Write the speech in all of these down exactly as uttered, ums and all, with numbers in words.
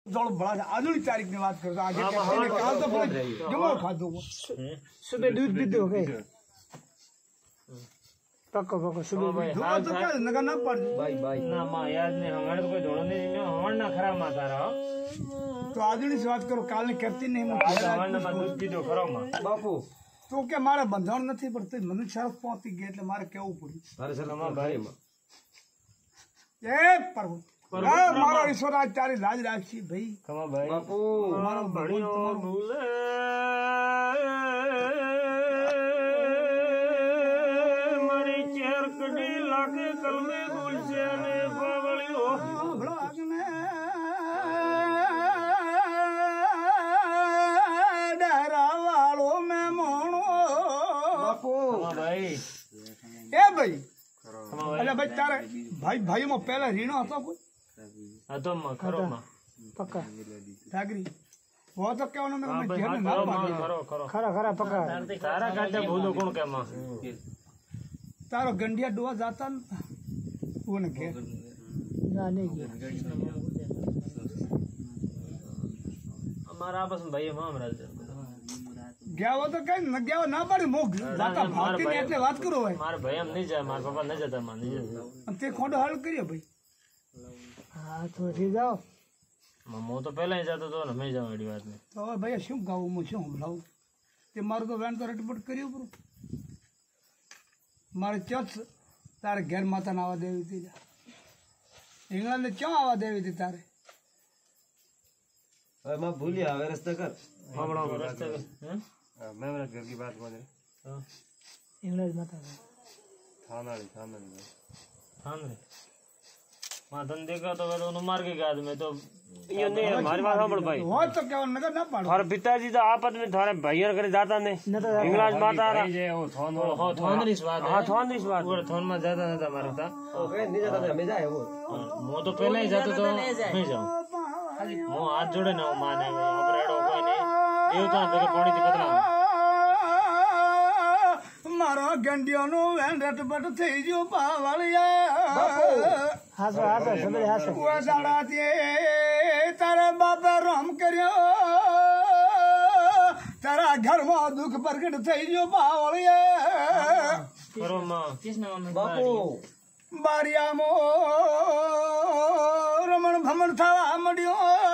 जोड़ बड़ा आजुली तारीख की बात करता आगे कहते हैं कहां तो बोले जमा खा दो सुबह दूध भी दो गए पक्का पक्का सुबह भाई हां तो क्या नगा ना पड़ भाई भाई ना मां याद नहीं हमारे तो कोई जोड़ नहीं मैं हमार ना खरा माता रहा तो आजुली से बात करो काल ने करती नहीं मैं हमार ना दूध भी दो खरा मां बापू तो क्या मारा बंधन નથી પડતી મનુષ્ય શરફ પહોંચી ગઈ એટલે મારે કેવું પડ્યું અરે સલામા ભાઈ એ પ્રભુ मारो ईश्वर आज तारी लाज राखी भाई कमा भाई बापू हमारा बढ़िया भूले मरी चेहर कड़ी लागे कलमे गुलसे ने बावली हो ब्लॉग में डरा वालो में मोनो बापू भाई ए भाई अरे भाई तारे भाई भाई में पहला रीणो હતો કોઈ तो मां करो मां पक्का ठाकरी वो तो क्या उन्होंने मैं जेल ना पाया करो करो खरा खरा पक्का तारा काटे भूलो कौन के मां तारो गंडिया डुआ जाता वो ने के जाने की हमारा आपस में भाई मां हमरा गया वो तो कहीं न गया ना पड़ी मुख जाता भागती नहीं એટલે વાત કરો ભાઈ મારા ભાઈ એમ નહીં જાય મારા પપ્પા ન જતા માન નહીં જતા તે ખોડો હાલ કર્યો ભાઈ हाँ तो ठीक जाओ मम्मो तो पहले ही जाता तो ना मैं जाऊँ एडी बात में तो भैया शू गाऊँ मुझे हमलाऊँ ते मारो तो वैन तो रटपट करियो ब्रो मारे चर्च तारे घर माता नावा देवी थी जा इंग्लैंड ने क्यों आवा देवी थी तारे अरे मैं भूल गया अगर रास्ता कर हाँ बड़ा रास्ता कर हैं मैं मेरा घर की बात बोल रहा हाँ इंग्लैंड माता थाना रे थाना रे थाना रे मां धंधे का तो मैं दोनों मार के गया मैं तो ये नहीं हमारी बात सांभ भाई वो तो क्या नगर ना पाड़ो और पिताजी तो आपस में थारे भाईयां करे जाता ने इंग्लिश बात आ रहा है वो थोन हो थोन री बात हां थोन री बात वो थोन में जाता नहीं मारा था ओके नहीं जाता हमें जाए वो वो तो पहले ही जाता तो मैं जाऊं वो हाथ जोड़े ना माने ऑपरेटो कोई नहीं देवता देखे पानी थी पतला मारो गंडियों नो वेन रटपट થઈ જો પાવળિયા હાસો હાસો સમજ હાસો ઓ સાડા તે તારે બાપા રામ કર્યો તારા ઘરમાં દુખ પ્રગટ થઈ જો પાવળિયા કરો માં કૃષ્ણ બાપુ બારિયા મો રમણ ભમણ થવા મળ્યો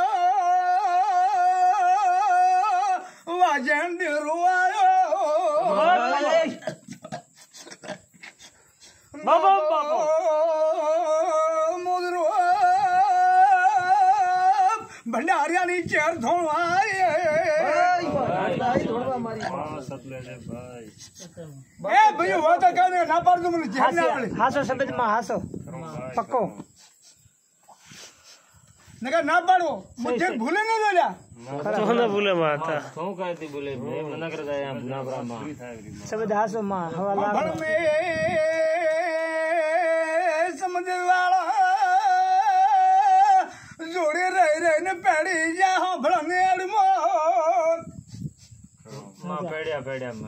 વાજણ દેરો આયો बाबा बाबा मोदरो भंडारिया नी चेर धोवाए भाई धोवा मारी हां सतले ने भाई ए भैया वो तो कहने ना पाड़ तुम जेल ना पड़े हासो समझ में हासो पक्को नगर ना पाड़ो मुझे भूले ना देला तो ना भूले माता तो कहती भूले मैं मना कर जाए बुना ब्रह्मा समझ हासो मां हवाला समझ वाला जोड़े रह रहे ने पैड़ी जा भड़ने अड़मोर मां पैड़िया पैड़िया मां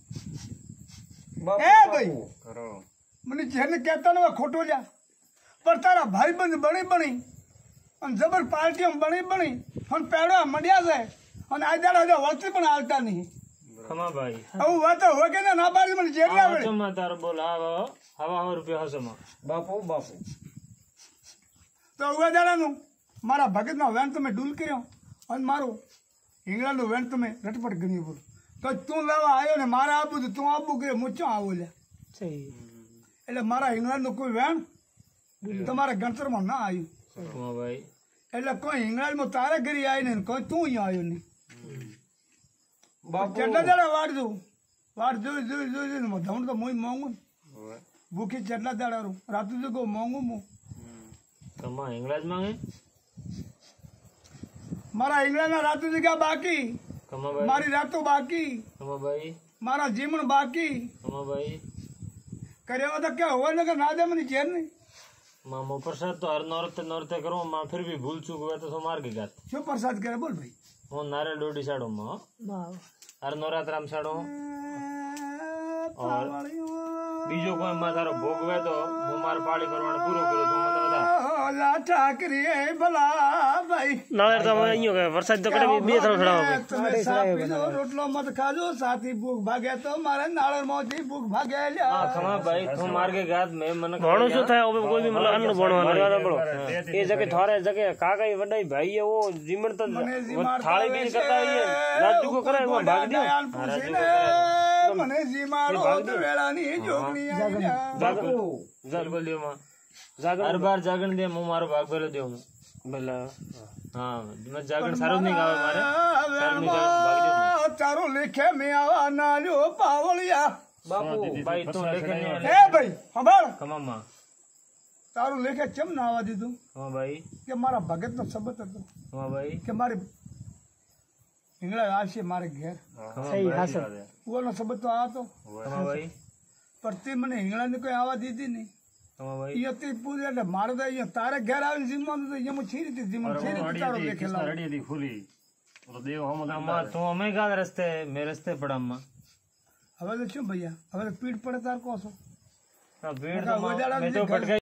ए भाई करो मने जेने कहता ना खोटो जा पर तारा भाई बंद बणी बणी अन जबर पार्टी में बणी बणी अन पैड़ा मंडिया से अन आज दाड़ा जो वक्त पण आलता नहीं खमा भाई अब वो तो हो के ना ना बारी मन जेल ना पड़े तुम तार बोलावो हवा हवा रुपया हसो मां बापू बापू तो हुआ दाड़ा नु मारा भगत ना वेन तो मैं डूल करयो अन मारो इंग्लैंड वेन तो मैं रटपट गनी बोल तो तू लेवा आयो ने मारा आबू तो तू आबू करे मुचो आवो ले सही એટલે મારા इंग्लैंड નો કોઈ વેન તમારા ગણતર માં ના આયું હા ભાઈ એટલે કોઈ इंग्लैंड માં તારે ઘરે આઈ ને કોઈ તું અહીં આયો ને बापू चटला दाड़ा वाट दो वाट जो जो जो जो धौण तो मोई मांगू भूखे चटला दाड़ा रो रात जो को मांगू मु कमा इंग्लिश मांगे मारा इंग्लिश ना रात जो क्या बाकी कमा भाई मारी रातों बाकी कमा भाई मारा जीवन बाकी कमा भाई करे तो क्या हुआ ना ना दे मनी चैन नहीं मां मो प्रसाद तो हर नौरते नौरते करो मां फिर भी भूल चूक हुआ तो मार के गात क्यों प्रसाद करे बोल भाई वो नारियल डोडी साड़ो मां हर नवरात्रा में साड़ो और बीजो कोई मां तारो भोग वे तो हूँ मार पाड़ी करवाने पूरो करो तो मतलब ઠાકરી ભલા ભાઈ નાળેર તો અમે અહીંયા ગયા વરસાદ તો કરે બે ત્રણ ખડા તમે સા પીધો રોટલો મત ખાજો સાથી ભૂખ ભાગે તો મારે નાળર માંથી ભૂખ ભાગે લ્યા ખમા ભાઈ તું માર કે ગાત મે મને ભણો શું થાય હવે કોઈ બી મતલબ અન્ન ભણવાનું એ જગે થોરે જગે કાકા વડાઈ ભાઈ એવો જીમણ તો મને જી થાળી બી કરતા આવીએ રાજુ કરે એમાં ભાગ દો મને જી મારો વેળાની જોગણી આયા જાગણ બોલ્યો માં જાગણ હર બાર જાગણ દે હું મારો ભાગ ભેલો દેઉં ભલા હા મેં જાગણ સારું નહીં ગાવે મારે સારું નહીં ગાવે ભાગ દેઉં તારું લેખે મેં આવા નાલ્યો પાવળિયા બાપુ ભાઈ તું લેખે નહીં હે ભાઈ સંભાળ ખમા માં તારું લેખે કેમ ના આવવા દીધું ખમા ભાઈ કે મારા ભગતનો સંબંધ હતો ખમા ભાઈ કે મારી હિંગળા આવશે મારે ઘેર સહી હાસલ કુવાનો સંબંધ તો આ હતો ખમા ભાઈ પણ તે મને હિંગળાને કોઈ આવવા દીધી નહીં ખમા ભાઈ એ હતી પૂરી એટલે મારે તો અહીંયા તારે ઘેર આવીને જીમવાનું તો અહીંયા છી રીતે જીમવાનું છી રીતે તારો લેખે લાવો આમાં તું અમે ગાત રસ્તે મેં રસ્તે પડામાં હવે તો શું ભૈયા હવે તો પીઠ પડે તાર કહો છો ભીડ કાકા, તો વજાડા મેં તો જે ઘર- ભટકાઈ